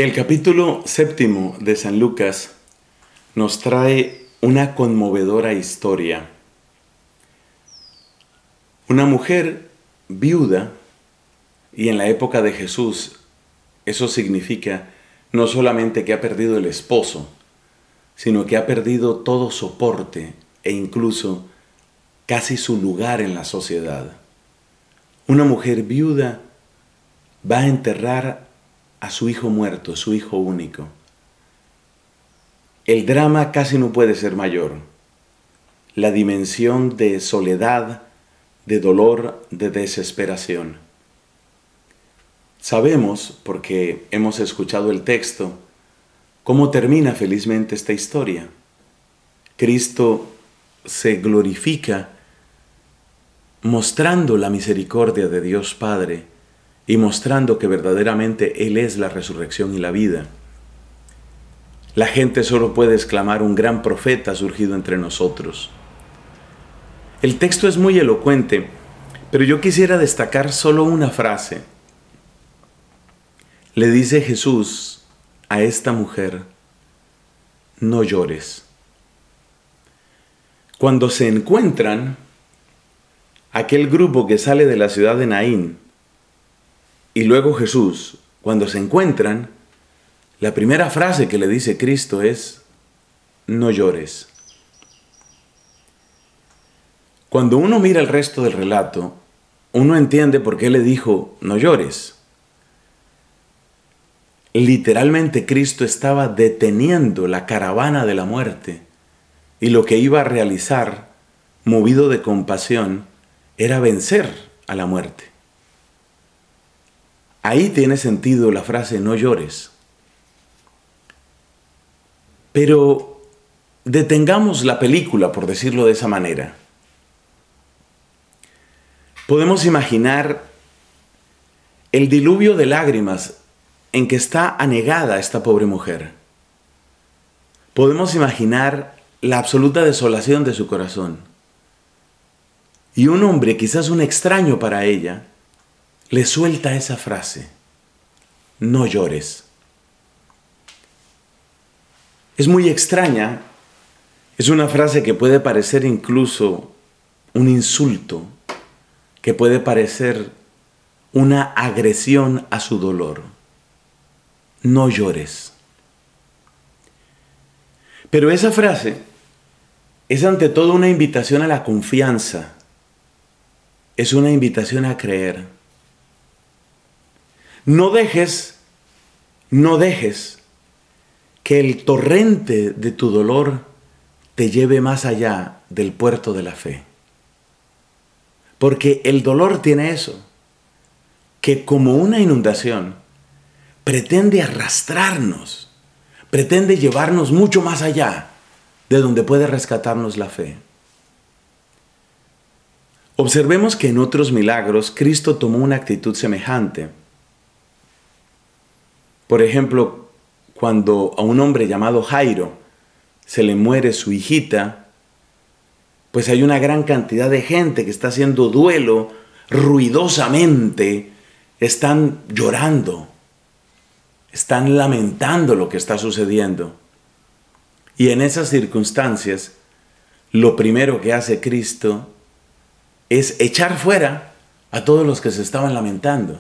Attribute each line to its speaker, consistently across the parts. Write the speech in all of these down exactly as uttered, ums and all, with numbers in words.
Speaker 1: El capítulo séptimo de San Lucas nos trae una conmovedora historia. Una mujer viuda, y en la época de Jesús eso significa no solamente que ha perdido el esposo, sino que ha perdido todo soporte e incluso casi su lugar en la sociedad. Una mujer viuda va a enterrar a su hijo muerto, su hijo único. El drama casi no puede ser mayor. La dimensión de soledad, de dolor, de desesperación. Sabemos, porque hemos escuchado el texto, cómo termina felizmente esta historia. Cristo se glorifica mostrando la misericordia de Dios Padre y mostrando que verdaderamente Él es la resurrección y la vida. La gente solo puede exclamar: un gran profeta ha surgido entre nosotros. El texto es muy elocuente, pero yo quisiera destacar solo una frase. Le dice Jesús a esta mujer: no llores. Cuando se encuentran, aquel grupo que sale de la ciudad de Naín y luego Jesús, cuando se encuentran, la primera frase que le dice Cristo es: no llores. Cuando uno mira el resto del relato, uno entiende por qué le dijo: no llores. Literalmente Cristo estaba deteniendo la caravana de la muerte, y lo que iba a realizar, movido de compasión, era vencer a la muerte. Ahí tiene sentido la frase: no llores. Pero detengamos la película, por decirlo de esa manera. Podemos imaginar el diluvio de lágrimas en que está anegada esta pobre mujer. Podemos imaginar la absoluta desolación de su corazón. Y un hombre, quizás un extraño para ella, le suelta esa frase: no llores. Es muy extraña, es una frase que puede parecer incluso un insulto, que puede parecer una agresión a su dolor. No llores. Pero esa frase es ante todo una invitación a la confianza, es una invitación a creer. No dejes, no dejes que el torrente de tu dolor te lleve más allá del puerto de la fe. Porque el dolor tiene eso, que como una inundación pretende arrastrarnos, pretende llevarnos mucho más allá de donde puede rescatarnos la fe. Observemos que en otros milagros Cristo tomó una actitud semejante. Por ejemplo, cuando a un hombre llamado Jairo se le muere su hijita, pues hay una gran cantidad de gente que está haciendo duelo ruidosamente, están llorando, están lamentando lo que está sucediendo. Y en esas circunstancias, lo primero que hace Cristo es echar fuera a todos los que se estaban lamentando.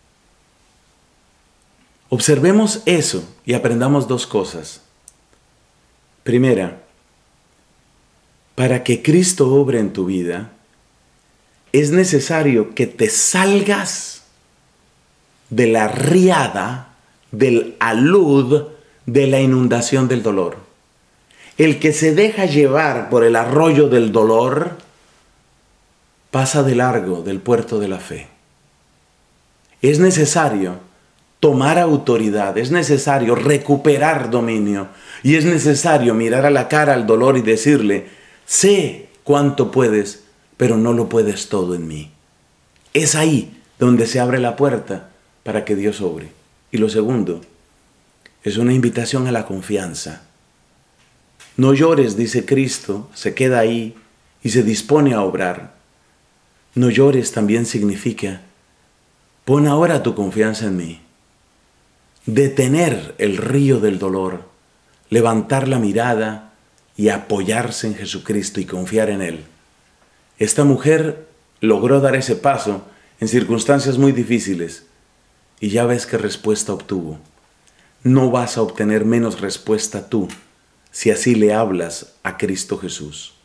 Speaker 1: Observemos eso y aprendamos dos cosas. Primera, para que Cristo obre en tu vida, es necesario que te salgas de la riada, del alud, de la inundación del dolor. El que se deja llevar por el arroyo del dolor pasa de largo del puerto de la fe. Es necesario tomar autoridad, es necesario recuperar dominio y es necesario mirar a la cara al dolor y decirle: sé cuánto puedes, pero no lo puedes todo en mí. Es ahí donde se abre la puerta para que Dios obre. Y lo segundo, es una invitación a la confianza. No llores, dice Cristo, se queda ahí y se dispone a obrar. No llores también significa: pon ahora tu confianza en mí. detener el río del dolor, levantar la mirada y apoyarse en Jesucristo y confiar en Él. Esta mujer logró dar ese paso en circunstancias muy difíciles y ya ves qué respuesta obtuvo. No vas a obtener menos respuesta tú si así le hablas a Cristo Jesús.